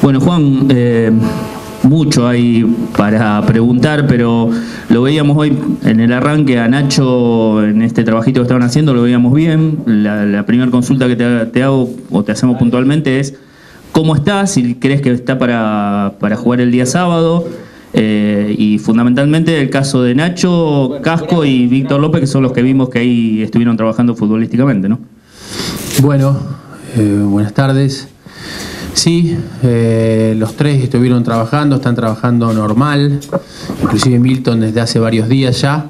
Bueno, Juan, mucho hay para preguntar, pero lo veíamos hoy en el arranque a Nacho en este trabajito que estaban haciendo, lo veíamos bien. La primera consulta que te hago o te hacemos puntualmente es ¿cómo estás? Si crees que está para jugar el día sábado. Y fundamentalmente el caso de Nacho, Casco y Víctor López, que son los que vimos que ahí estuvieron trabajando futbolísticamente, ¿no? Bueno, buenas tardes. Sí, los tres estuvieron trabajando, están trabajando normal, inclusive Milton desde hace varios días ya.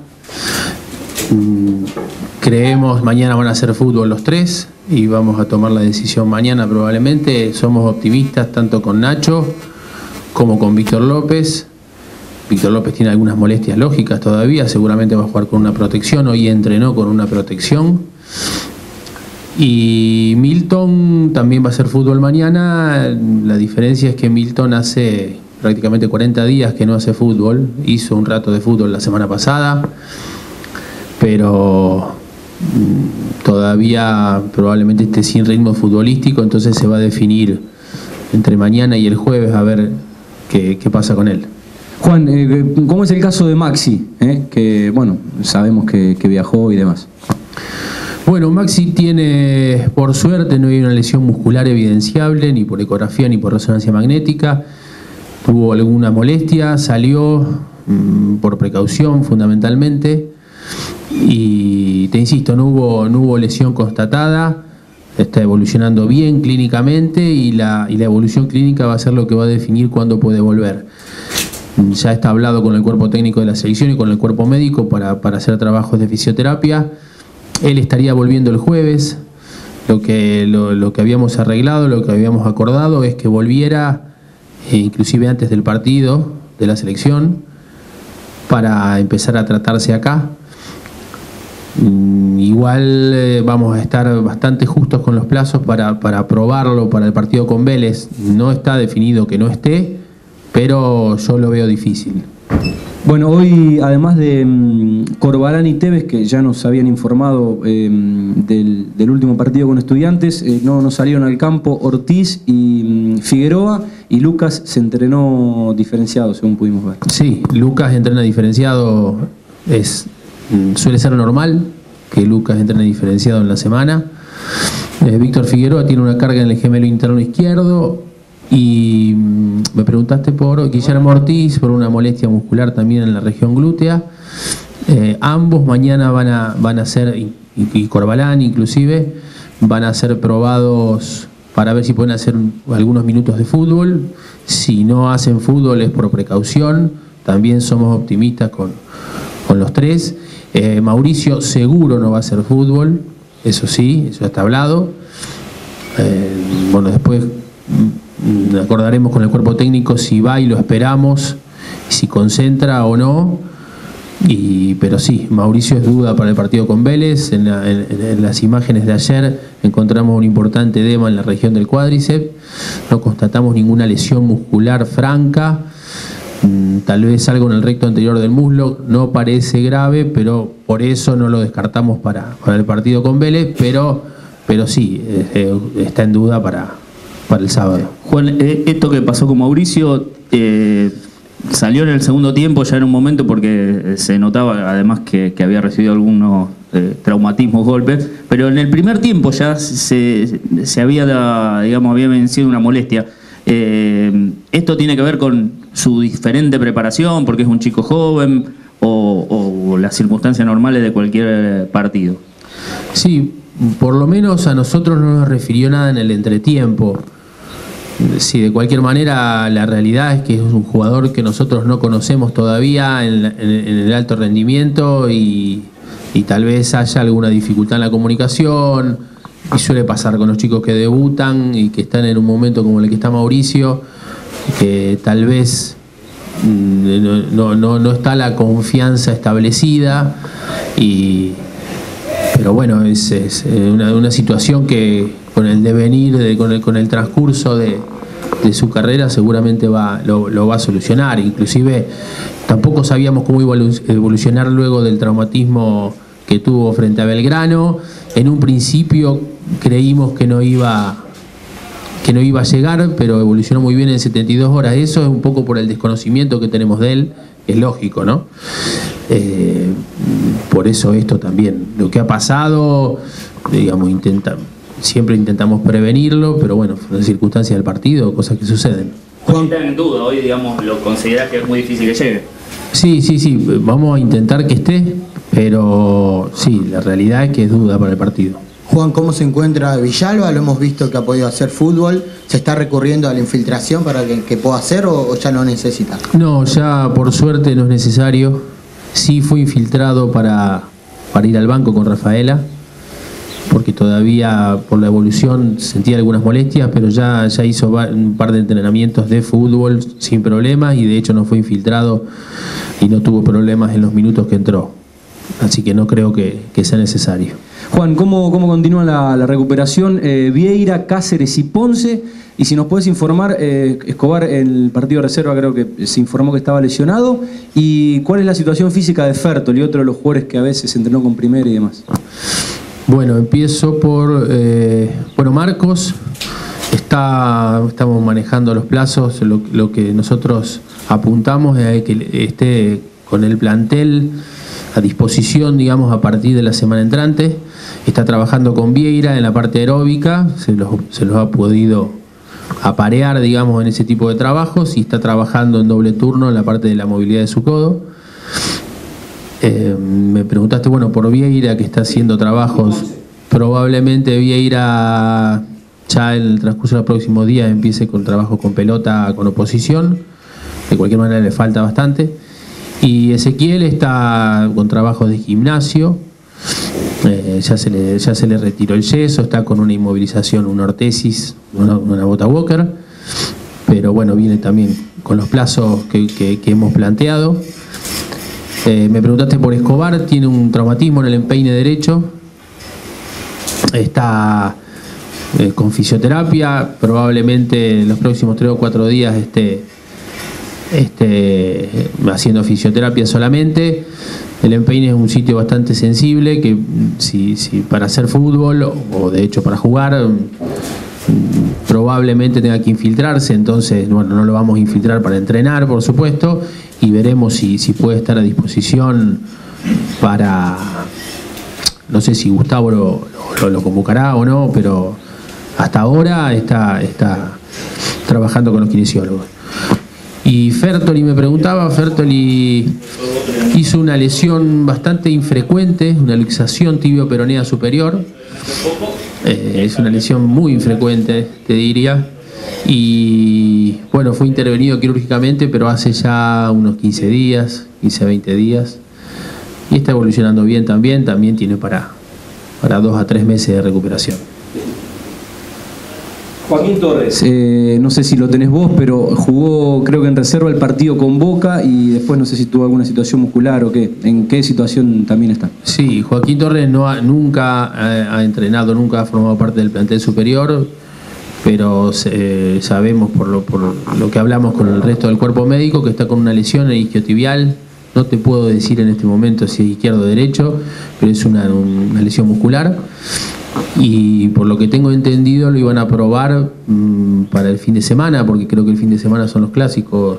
Creemos mañana van a hacer fútbol los tres y vamos a tomar la decisión mañana probablemente. Somos optimistas tanto con Nacho como con Víctor López. Víctor López tiene algunas molestias lógicas todavía, seguramente va a jugar con una protección, hoy entrenó con una protección. Y Milton también va a hacer fútbol mañana. La diferencia es que Milton hace prácticamente 40 días que no hace fútbol. Hizo un rato de fútbol la semana pasada, pero todavía probablemente esté sin ritmo futbolístico, entonces se va a definir entre mañana y el jueves a ver qué pasa con él. Juan, ¿cómo es el caso de Maxi? Que bueno, sabemos que viajó y demás. Bueno, Maxi tiene, por suerte, no hay una lesión muscular evidenciable, ni por ecografía ni por resonancia magnética. Tuvo alguna molestia, salió por precaución fundamentalmente. Y te insisto, no hubo lesión constatada, está evolucionando bien clínicamente y la evolución clínica va a ser lo que va a definir cuándo puede volver. Ya está hablado con el cuerpo técnico de la selección y con el cuerpo médico para hacer trabajos de fisioterapia. Él estaría volviendo el jueves. Lo que habíamos arreglado, lo que habíamos acordado es que volviera inclusive antes del partido de la selección para empezar a tratarse acá. Igual vamos a estar bastante justos con los plazos para probarlo para el partido con Vélez. No está definido que no esté, pero yo lo veo difícil. Bueno, hoy además de Corbalán y Tevez, que ya nos habían informado del último partido con Estudiantes, no salieron al campo Ortiz y Figueroa, y Lucas se entrenó diferenciado, según pudimos ver. Sí, Lucas entrena diferenciado, suele ser normal que Lucas entrene diferenciado en la semana. Víctor Figueroa tiene una carga en el gemelo interno izquierdo. Y me preguntaste por Guillermo Ortiz, por una molestia muscular también en la región glútea. Ambos mañana van a ser, y Corbalán inclusive, van a ser probados para ver si pueden hacer algunos minutos de fútbol. Si no hacen fútbol es por precaución. También somos optimistas con los tres. Mauricio seguro no va a hacer fútbol, eso sí, eso está hablado. Bueno, después acordaremos con el cuerpo técnico si va y lo esperamos, si concentra o no. Pero sí, Mauricio es duda para el partido con Vélez. En las imágenes de ayer encontramos un importante edema en la región del cuádriceps. No constatamos ninguna lesión muscular franca. Tal vez algo en el recto anterior del muslo, no parece grave, pero por eso no lo descartamos para el partido con Vélez, pero sí, está en duda para el sábado. Juan, esto que pasó con Mauricio salió en el segundo tiempo ya en un momento porque se notaba además que había recibido algunos traumatismos, golpes, pero en el primer tiempo ya se había vencido una molestia. ¿Esto tiene que ver con su diferente preparación porque es un chico joven o las circunstancias normales de cualquier partido? Sí, por lo menos a nosotros no nos refirió nada en el entretiempo. Sí, de cualquier manera la realidad es que es un jugador que nosotros no conocemos todavía en el alto rendimiento y tal vez haya alguna dificultad en la comunicación, y suele pasar con los chicos que debutan y que están en un momento como el que está Mauricio, que tal vez no está la confianza establecida, pero bueno, es una situación que con el devenir, con el transcurso de su carrera seguramente lo va a solucionar. Inclusive tampoco sabíamos cómo iba a evolucionar luego del traumatismo que tuvo frente a Belgrano. En un principio creímos que no iba que no iba a llegar, pero evolucionó muy bien en 72 horas. Eso es un poco por el desconocimiento que tenemos de él, es lógico, ¿no? Por eso esto también. Lo que ha pasado, digamos, siempre intentamos prevenirlo, pero bueno, son circunstancias del partido, cosas que suceden. Juan, están en duda hoy, digamos, ¿lo considerás que es muy difícil que llegue? Sí, vamos a intentar que esté, pero sí, la realidad es que es duda para el partido. Juan, ¿cómo se encuentra Villalba? Lo hemos visto que ha podido hacer fútbol. ¿Se está recurriendo a la infiltración para que pueda hacer o ya no necesita? No, ya por suerte no es necesario. Sí fue infiltrado para ir al banco con Rafaela, porque todavía por la evolución sentía algunas molestias, pero ya hizo un par de entrenamientos de fútbol sin problemas y de hecho no fue infiltrado y no tuvo problemas en los minutos que entró. Así que no creo que sea necesario. Juan, ¿cómo continúa la recuperación? Vieira, Cáceres y Ponce. Y si nos puedes informar, Escobar en el partido de reserva creo que se informó que estaba lesionado. ¿Y cuál es la situación física de Fertoli, otro de los jugadores que a veces entrenó con Primera y demás? Bueno, empiezo por Marcos. Estamos manejando los plazos. Lo que nosotros apuntamos es que esté con el plantel a disposición, digamos, a partir de la semana entrante. Está trabajando con Vieira en la parte aeróbica, se los ha podido aparear, digamos, en ese tipo de trabajos, y está trabajando en doble turno en la parte de la movilidad de su codo. Me preguntaste, por Vieira, que está haciendo trabajos. Probablemente Vieira ya en el transcurso de los próximos días empiece con trabajo con pelota, con oposición. De cualquier manera le falta bastante. Y Ezequiel está con trabajos de gimnasio, ya se le retiró el yeso, está con una inmovilización, una ortesis, una bota Walker, pero bueno, viene también con los plazos que hemos planteado. Me preguntaste por Escobar, tiene un traumatismo en el empeine derecho, está con fisioterapia, probablemente en los próximos 3 o 4 días haciendo fisioterapia solamente. El empeine es un sitio bastante sensible que si para hacer fútbol o de hecho para jugar probablemente tenga que infiltrarse, entonces no lo vamos a infiltrar para entrenar, por supuesto, y veremos si puede estar a disposición para, no sé si Gustavo lo convocará o no, pero hasta ahora está trabajando con los kinesiólogos. Y Fertoli me preguntaba, Fertoli hizo una lesión bastante infrecuente, una luxación tibio-peronea superior. Es una lesión muy infrecuente, te diría. Y bueno, fue intervenido quirúrgicamente, pero hace ya unos 15 días, 20 días. Y está evolucionando bien también tiene para 2 a 3 meses de recuperación. Joaquín Torres, no sé si lo tenés vos, pero jugó creo que en reserva el partido con Boca y después no sé si tuvo alguna situación muscular o qué. ¿En qué situación también está? Sí, Joaquín Torres nunca ha entrenado, nunca ha formado parte del plantel superior, pero sabemos por lo que hablamos con el resto del cuerpo médico que está con una lesión en el isquiotibial. No te puedo decir en este momento si es izquierdo o derecho, pero es una lesión muscular. Y por lo que tengo entendido lo iban a probar para el fin de semana, porque creo que el fin de semana son los clásicos,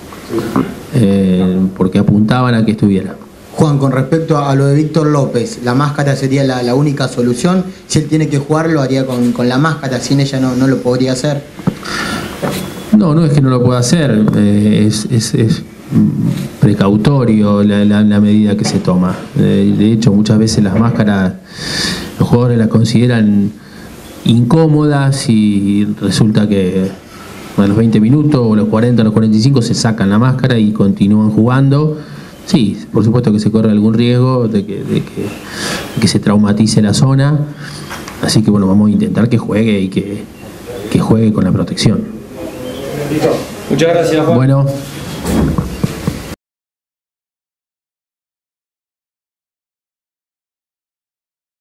porque apuntaban a que estuviera. Juan, con respecto a lo de Víctor López, ¿la máscara sería la única solución? Si él tiene que jugar, lo haría con la máscara, sin ella no lo podría hacer. No es que no lo pueda hacer, es precautorio la medida que se toma. De hecho, muchas veces las máscaras los jugadores las consideran incómodas y resulta que a los 20 minutos o los 40 o los 45 se sacan la máscara y continúan jugando. Sí, por supuesto que se corre algún riesgo de que se traumatice la zona, así que bueno, vamos a intentar que juegue y que juegue con la protección. Muchas gracias, Juan. Bueno.